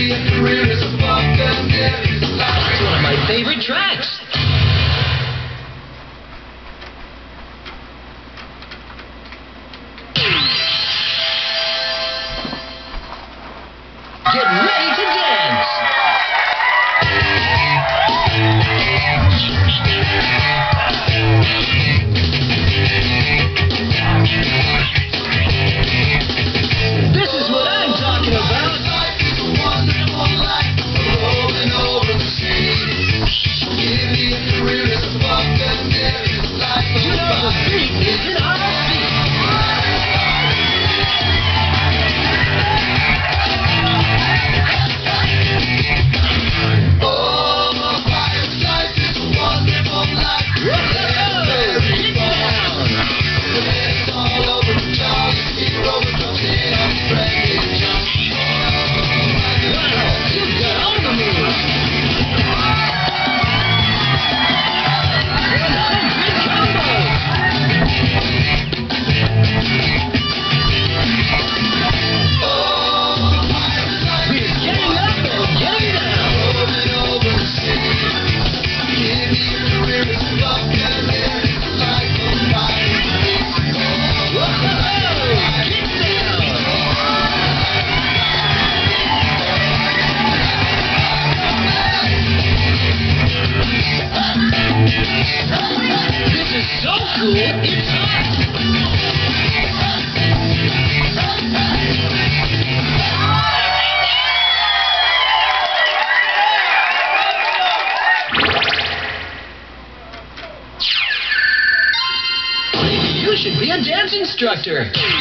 It's one of my favorite tracks. Get ready to dance. This is what I'm talking about. Life is a wonderful life, rolling over the sea. Give me a career as a buccaneer. Life You know the beat is in our feet. oh, my life is a wonderful life. Get down. It's all over the Charlie Hero comes in on Friday jump. Wow, you've got all the moves. 100 combos. We're getting up and getting down. Rolling over the city. Give me a career as a buccaneer. Life of piracy. Whoa, get down. This is so cool, it's hot. Maybe you should be a dance instructor.